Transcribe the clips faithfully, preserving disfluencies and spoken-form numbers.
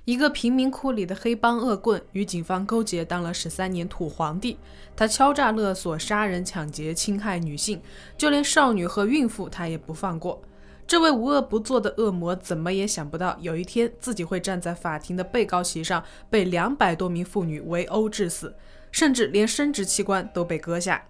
一个贫民窟里的黑帮恶棍与警方勾结，当了十三年土皇帝。他敲诈勒索、杀人抢劫、侵害女性，就连少女和孕妇他也不放过。这位无恶不作的恶魔怎么也想不到，有一天自己会站在法庭的被告席上，被两百多名妇女围殴致死，甚至连生殖器官都被割下。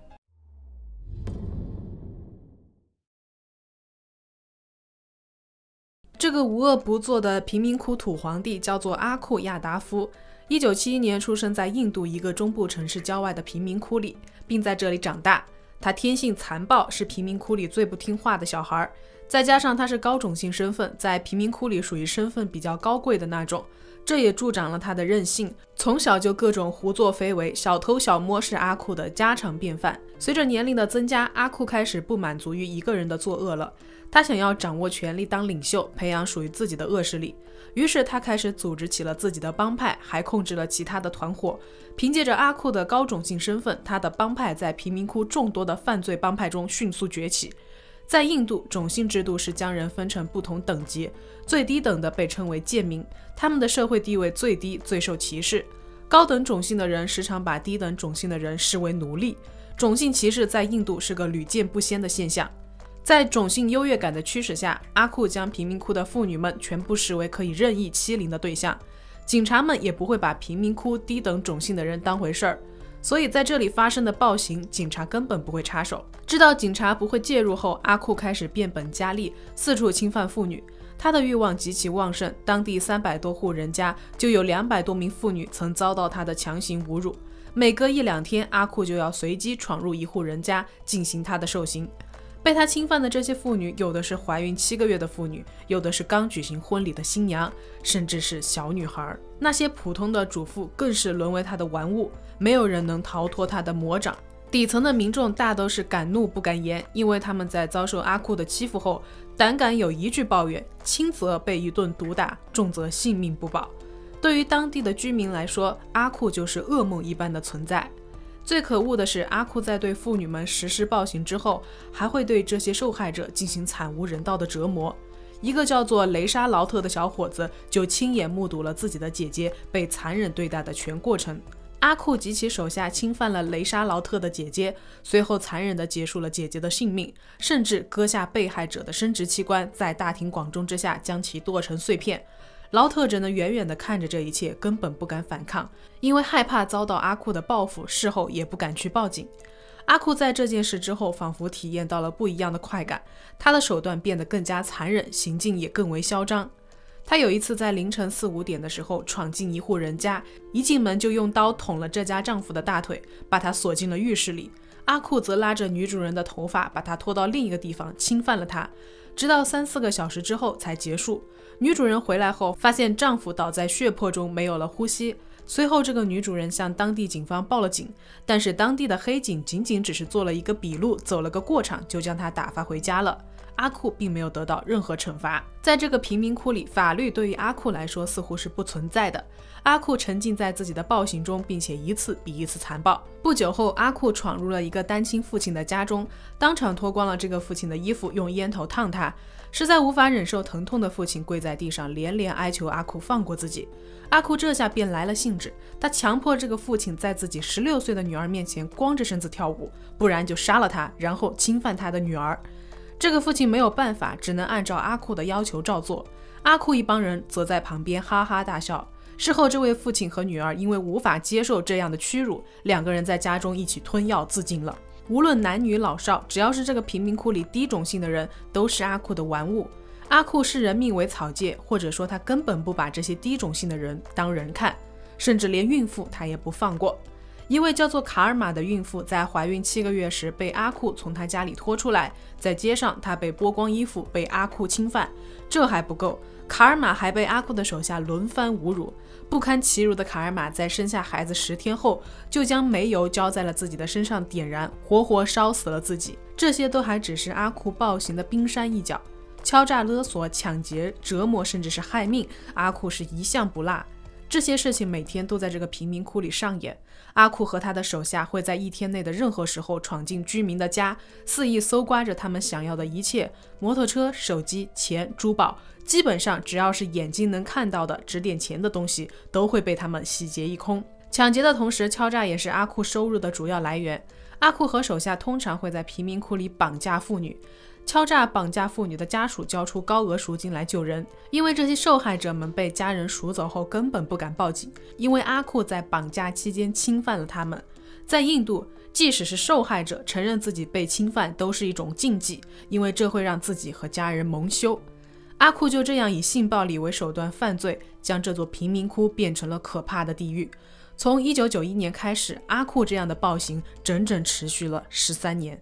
这个无恶不作的贫民窟土皇帝叫做阿库亚达夫，一九七一年出生在印度一个中部城市郊外的贫民窟里，并在这里长大。他天性残暴，是贫民窟里最不听话的小孩，再加上他是高种姓身份，在贫民窟里属于身份比较高贵的那种，这也助长了他的任性，从小就各种胡作非为，小偷小摸是阿库的家常便饭。随着年龄的增加，阿库开始不满足于一个人的作恶了，他想要掌握权力当领袖，培养属于自己的恶势力。于是他开始组织起了自己的帮派，还控制了其他的团伙。凭借着阿库的高种姓身份，他的帮派在贫民窟众多的犯罪帮派中迅速崛起。在印度，种姓制度是将人分成不同等级，最低等的被称为贱民，他们的社会地位最低，最受歧视。高等种姓的人时常把低等种姓的人视为奴隶。种姓歧视在印度是个屡见不鲜的现象。在种姓优越感的驱使下，阿库将贫民窟的妇女们全部视为可以任意欺凌的对象，警察们也不会把贫民窟低等种姓的人当回事儿，所以在这里发生的暴行，警察根本不会插手。知道警察不会介入后，阿库开始变本加厉，四处侵犯妇女。他的欲望极其旺盛，当地三百多户人家就有两百多名妇女曾遭到他的强行侮辱。每隔一两天，阿库就要随机闯入一户人家进行他的受刑。被他侵犯的这些妇女，有的是怀孕七个月的妇女，有的是刚举行婚礼的新娘，甚至是小女孩。那些普通的主妇更是沦为他的玩物，没有人能逃脱他的魔掌。底层的民众大都是敢怒不敢言，因为他们在遭受阿库的欺负后，胆敢有一句抱怨，轻则被一顿毒打，重则性命不保。对于当地的居民来说，阿库就是噩梦一般的存在。最可恶的是，阿库在对妇女们实施暴行之后，还会对这些受害者进行惨无人道的折磨。一个叫做雷沙劳特的小伙子就亲眼目睹了自己的姐姐被残忍对待的全过程。阿库及其手下侵犯了雷沙劳特的姐姐，随后残忍地结束了姐姐的性命，甚至割下被害者的生殖器官，在大庭广众之下将其剁成碎片。劳特只能远远地看着这一切，根本不敢反抗，因为害怕遭到阿库的报复，事后也不敢去报警。阿库在这件事之后仿佛体验到了不一样的快感，他的手段变得更加残忍，行径也更为嚣张。他有一次在凌晨四五点的时候闯进一户人家，一进门就用刀捅了这家丈夫的大腿，把他锁进了浴室里。阿库则拉着女主人的头发，把她拖到另一个地方侵犯了她，直到三四个小时之后才结束。女主人回来后发现丈夫倒在血泊中，没有了呼吸。随后这个女主人向当地警方报了警，但是当地的黑警仅仅只是做了一个笔录，走了个过场就将她打发回家了。阿库并没有得到任何惩罚。在这个贫民窟里，法律对于阿库来说似乎是不存在的。阿库沉浸在自己的暴行中，并且一次比一次残暴。不久后，阿库闯入了一个单亲父亲的家中，当场脱光了这个父亲的衣服，用烟头烫他。实在无法忍受疼痛的父亲跪在地上，连连哀求阿库放过自己。阿库这下便来了兴致，他强迫这个父亲在自己十六岁的女儿面前光着身子跳舞，不然就杀了他，然后侵犯他的女儿。这个父亲没有办法，只能按照阿库的要求照做。阿库一帮人则在旁边哈哈大笑。事后，这位父亲和女儿因为无法接受这样的屈辱，两个人在家中一起吞药自尽了。无论男女老少，只要是这个贫民窟里低种姓的人，都是阿库的玩物。阿库视人命为草芥，或者说他根本不把这些低种姓的人当人看，甚至连孕妇他也不放过。一位叫做卡尔玛的孕妇在怀孕七个月时被阿库从她家里拖出来，在街上她被剥光衣服，被阿库侵犯。这还不够，卡尔玛还被阿库的手下轮番侮辱。不堪其辱的卡尔玛在生下孩子十天后，就将煤油浇在了自己的身上点燃，活活烧死了自己。这些都还只是阿库暴行的冰山一角，敲诈勒索、抢劫、折磨甚至是害命，阿库是一项不落。 这些事情每天都在这个贫民窟里上演。阿库和他的手下会在一天内的任何时候闯进居民的家，肆意搜刮着他们想要的一切，摩托车、手机、钱、珠宝，基本上只要是眼睛能看到的值点钱的东西，都会被他们洗劫一空。抢劫的同时，敲诈也是阿库收入的主要来源。阿库和手下通常会在贫民窟里绑架妇女，敲诈绑架妇女的家属交出高额赎金来救人，因为这些受害者们被家人赎走后根本不敢报警，因为阿库在绑架期间侵犯了他们。在印度，即使是受害者承认自己被侵犯都是一种禁忌，因为这会让自己和家人蒙羞。阿库就这样以性暴力为手段犯罪，将这座贫民窟变成了可怕的地狱。从一九九一年开始，阿库这样的暴行整整持续了十三年。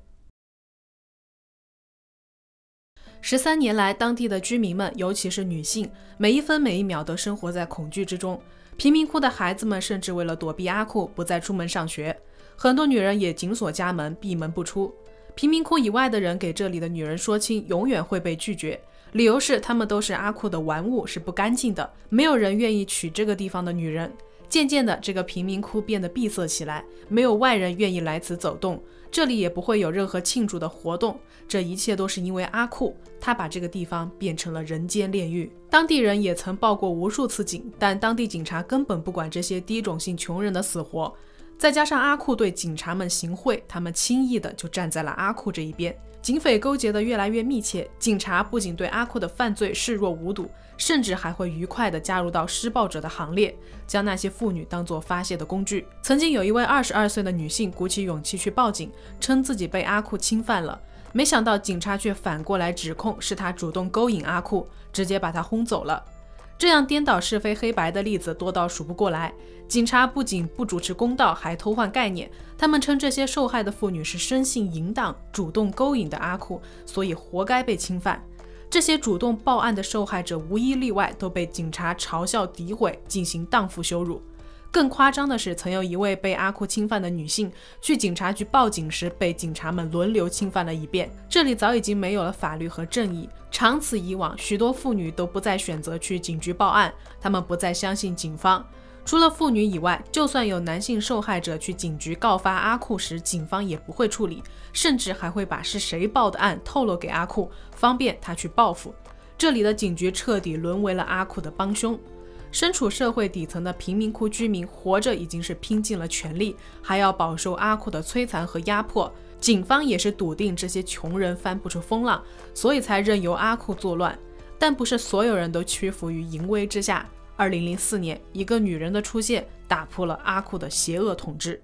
十三年来，当地的居民们，尤其是女性，每一分每一秒都生活在恐惧之中。贫民窟的孩子们甚至为了躲避阿库，不再出门上学。很多女人也紧锁家门，闭门不出。贫民窟以外的人给这里的女人说亲，永远会被拒绝，理由是她们都是阿库的玩物，是不干净的，没有人愿意娶这个地方的女人。渐渐的，这个贫民窟变得闭塞起来，没有外人愿意来此走动，这里也不会有任何庆祝的活动。这一切都是因为阿库，他把这个地方变成了人间炼狱。当地人也曾报过无数次警，但当地警察根本不管这些低种姓穷人的死活。再加上阿库对警察们行贿，他们轻易的就站在了阿库这一边。警匪勾结的越来越密切，警察不仅对阿库的犯罪视若无睹，甚至还会愉快地加入到施暴者的行列，将那些妇女当作发泄的工具。曾经有一位二十二岁的女性鼓起勇气去报警，称自己被阿库侵犯了，没想到警察却反过来指控是她主动勾引阿库，直接把她轰走了。这样颠倒是非黑白的例子多到数不过来。警察不仅不主持公道，还偷换概念。他们称这些受害的妇女是生性淫荡、主动勾引的阿库，所以活该被侵犯。这些主动报案的受害者无一例外都被警察嘲笑诋毁，进行荡妇羞辱。更夸张的是，曾有一位被阿库侵犯的女性去警察局报警时，被警察们轮流侵犯了一遍。这里早已经没有了法律和正义，长此以往，许多妇女都不再选择去警局报案，她们不再相信警方。除了妇女以外，就算有男性受害者去警局告发阿库时，警方也不会处理，甚至还会把是谁报的案透露给阿库，方便他去报复。这里的警局彻底沦为了阿库的帮凶。身处社会底层的贫民窟居民活着已经是拼尽了全力，还要饱受阿库的摧残和压迫。警方也是笃定这些穷人翻不出风浪，所以才任由阿库作乱。但不是所有人都屈服于淫威之下。二零零四年，一个女人的出现打破了阿库的邪恶统治。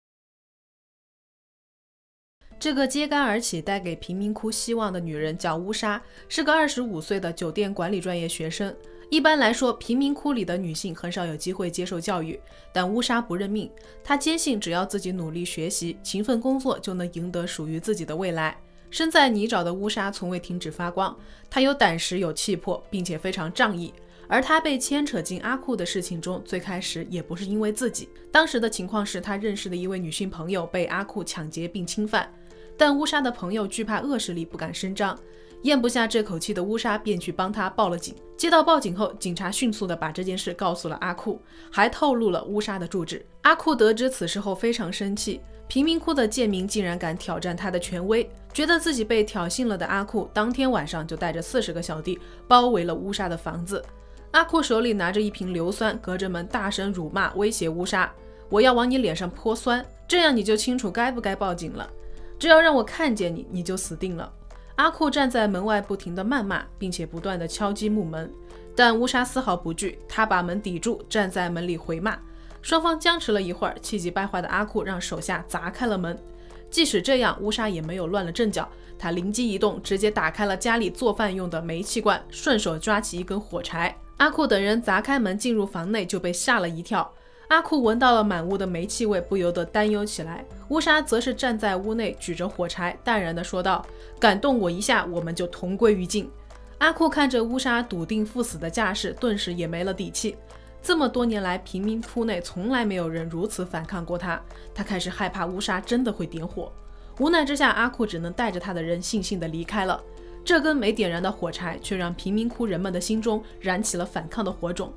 这个揭竿而起带给贫民窟希望的女人叫乌莎，是个二十五岁的酒店管理专业学生。一般来说，贫民窟里的女性很少有机会接受教育，但乌莎不认命，她坚信只要自己努力学习、勤奋工作，就能赢得属于自己的未来。身在泥沼的乌莎从未停止发光，她有胆识、有气魄，并且非常仗义。而她被牵扯进阿库的事情中，最开始也不是因为自己。当时的情况是，她认识的一位女性朋友被阿库抢劫并侵犯，但乌莎的朋友惧怕恶势力，不敢声张。咽不下这口气的乌莎便去帮他报了警。接到报警后，警察迅速地把这件事告诉了阿库，还透露了乌莎的住址。阿库得知此事后非常生气，贫民窟的贱民竟然敢挑战他的权威，觉得自己被挑衅了的阿库当天晚上就带着四十个小弟包围了乌莎的房子。阿库手里拿着一瓶硫酸，隔着门大声辱骂，威胁乌莎：我要往你脸上泼酸，这样你就清楚该不该报警了。只要让我看见你，你就死定了。阿库站在门外不停地谩骂，并且不断地敲击木门，但乌莎丝毫不惧，他把门抵住，站在门里回骂。双方僵持了一会儿，气急败坏的阿库让手下砸开了门。即使这样，乌莎也没有乱了阵脚，他灵机一动，直接打开了家里做饭用的煤气罐，顺手抓起一根火柴。阿库等人砸开门进入房内，就被吓了一跳。阿库闻到了满屋的煤气味，不由得担忧起来。乌莎则是站在屋内，举着火柴，淡然地说道：敢动我一下，我们就同归于尽。阿库看着乌莎笃定赴死的架势，顿时也没了底气。这么多年来，贫民窟内从来没有人如此反抗过他，他开始害怕乌莎真的会点火。无奈之下，阿库只能带着他的人悻悻地离开了。这根没点燃的火柴，却让贫民窟人们的心中燃起了反抗的火种。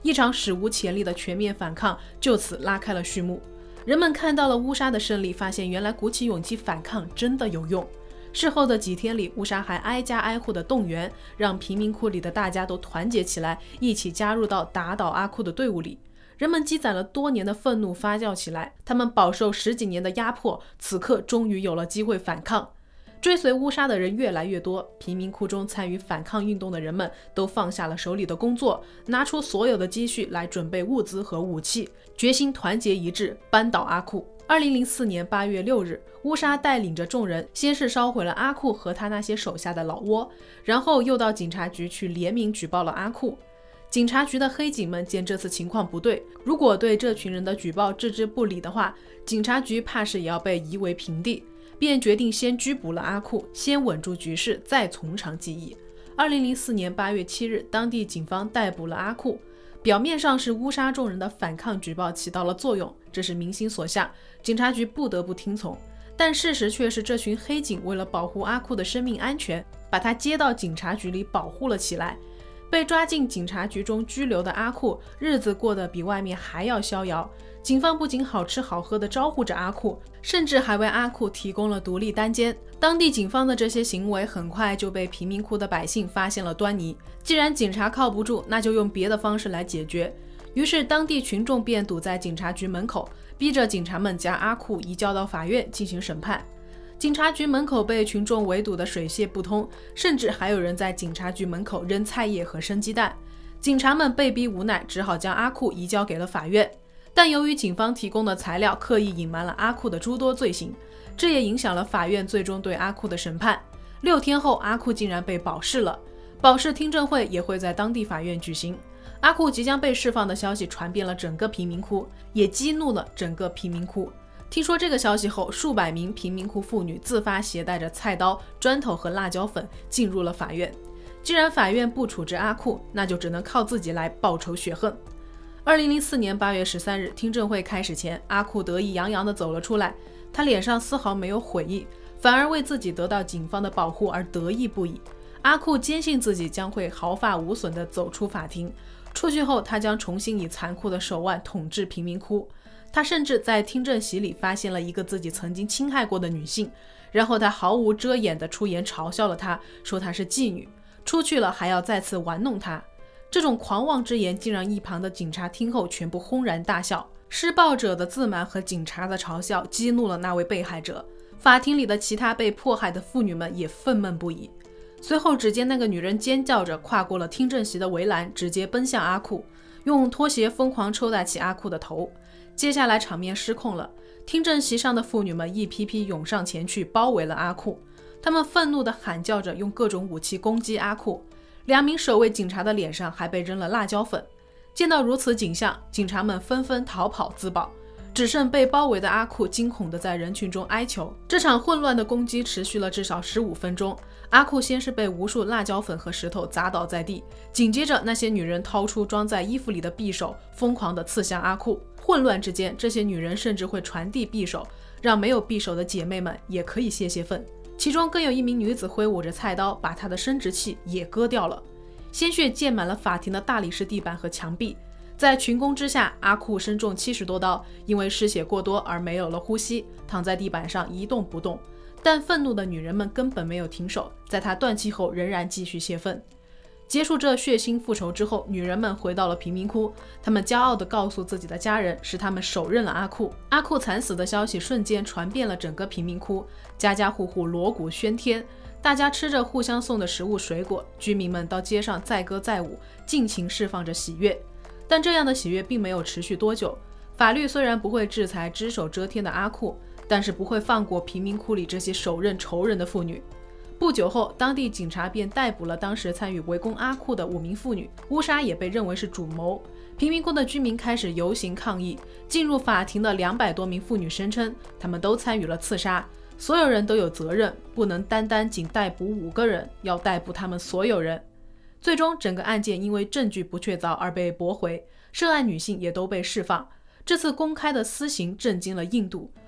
一场史无前例的全面反抗就此拉开了序幕。人们看到了乌沙的胜利，发现原来鼓起勇气反抗真的有用。事后的几天里，乌沙还挨家挨户的动员，让贫民窟里的大家都团结起来，一起加入到打倒阿库的队伍里。人们积攒了多年的愤怒发酵起来，他们饱受十几年的压迫，此刻终于有了机会反抗。追随乌沙的人越来越多，贫民窟中参与反抗运动的人们都放下了手里的工作，拿出所有的积蓄来准备物资和武器，决心团结一致，扳倒阿库。二零零四年八月六日，乌沙带领着众人，先是烧毁了阿库和他那些手下的老窝，然后又到警察局去联名举报了阿库。警察局的黑警们见这次情况不对，如果对这群人的举报置之不理的话，警察局怕是也要被夷为平地，便决定先拘捕了阿库，先稳住局势，再从长计议。二零零四年八月七日，当地警方逮捕了阿库。表面上是乌沙众人的反抗举报起到了作用，这是民心所向，警察局不得不听从。但事实却是，这群黑警为了保护阿库的生命安全，把他接到警察局里保护了起来。被抓进警察局中拘留的阿库，日子过得比外面还要逍遥。警方不仅好吃好喝地招呼着阿库，甚至还为阿库提供了独立单间。当地警方的这些行为很快就被贫民窟的百姓发现了端倪。既然警察靠不住，那就用别的方式来解决。于是当地群众便堵在警察局门口，逼着警察们将阿库移交到法院进行审判。警察局门口被群众围堵得水泄不通，甚至还有人在警察局门口扔菜叶和生鸡蛋。警察们被逼无奈，只好将阿库移交给了法院。但由于警方提供的材料刻意隐瞒了阿库的诸多罪行，这也影响了法院最终对阿库的审判。六天后，阿库竟然被保释了，保释听证会也会在当地法院举行。阿库即将被释放的消息传遍了整个贫民窟，也激怒了整个贫民窟。听说这个消息后，数百名贫民窟妇女自发携带着菜刀、砖头和辣椒粉进入了法院。既然法院不处置阿库，那就只能靠自己来报仇雪恨。二零零四年八月十三日，听证会开始前，阿库得意洋洋地走了出来，他脸上丝毫没有悔意，反而为自己得到警方的保护而得意不已。阿库坚信自己将会毫发无损地走出法庭，出去后他将重新以残酷的手腕统治贫民窟。他甚至在听证席里发现了一个自己曾经侵害过的女性，然后他毫无遮掩地出言嘲笑了她，说她是妓女，出去了还要再次玩弄她。这种狂妄之言竟让一旁的警察听后全部轰然大笑。施暴者的自满和警察的嘲笑激怒了那位被害者，法庭里的其他被迫害的妇女们也愤懑不已。随后只见那个女人尖叫着跨过了听证席的围栏，直接奔向阿库，用拖鞋疯狂抽打起阿库的头。接下来场面失控了，听证席上的妇女们一批批涌上前去包围了阿库，他们愤怒地喊叫着，用各种武器攻击阿库。两名守卫警察的脸上还被扔了辣椒粉。见到如此景象，警察们纷纷逃跑自保，只剩被包围的阿库惊恐地在人群中哀求。这场混乱的攻击持续了至少十五分钟。阿库先是被无数辣椒粉和石头砸倒在地，紧接着那些女人掏出装在衣服里的匕首，疯狂地刺向阿库。混乱之间，这些女人甚至会传递匕首，让没有匕首的姐妹们也可以泄泄愤。其中更有一名女子挥舞着菜刀，把她的生殖器也割掉了。鲜血溅满了法庭的大理石地板和墙壁。在群攻之下，阿库身中七十多刀，因为失血过多而没有了呼吸，躺在地板上一动不动。但愤怒的女人们根本没有停手，在她断气后仍然继续泄愤。结束这血腥复仇之后，女人们回到了贫民窟，她们骄傲地告诉自己的家人，是他们手刃了阿库。阿库惨死的消息瞬间传遍了整个贫民窟，家家户户锣鼓喧天，大家吃着互相送的食物水果，居民们到街上载歌载舞，尽情释放着喜悦。但这样的喜悦并没有持续多久，法律虽然不会制裁只手遮天的阿库，但是不会放过贫民窟里这些手刃仇人的妇女。不久后，当地警察便逮捕了当时参与围攻阿库的五名妇女，乌沙也被认为是主谋。贫民窟的居民开始游行抗议，进入法庭的两百多名妇女声称，他们都参与了刺杀，所有人都有责任，不能单单仅逮捕五个人，要逮捕他们所有人。最终，整个案件因为证据不确凿而被驳回，涉案女性也都被释放。这次公开的私刑震惊了印度，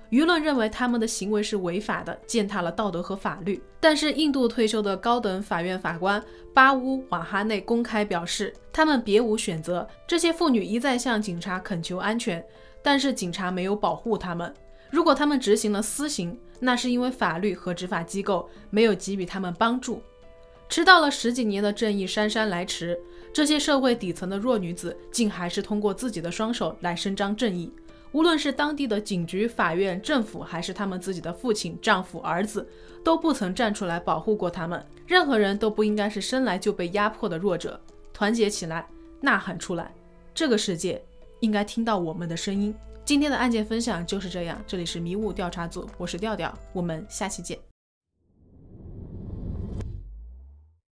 舆论认为他们的行为是违法的，践踏了道德和法律。但是印度退休的高等法院法官巴乌瓦哈内公开表示，他们别无选择。这些妇女一再向警察恳求安全，但是警察没有保护他们。如果他们执行了私刑，那是因为法律和执法机构没有给予他们帮助。迟到了十几年的正义姗姗来迟，这些社会底层的弱女子竟还是通过自己的双手来伸张正义。无论是当地的警局、法院、政府，还是他们自己的父亲、丈夫、儿子，都不曾站出来保护过他们。任何人都不应该是生来就被压迫的弱者。团结起来，呐喊出来，这个世界应该听到我们的声音。今天的案件分享就是这样，这里是迷雾调查组，我是调调，我们下期见。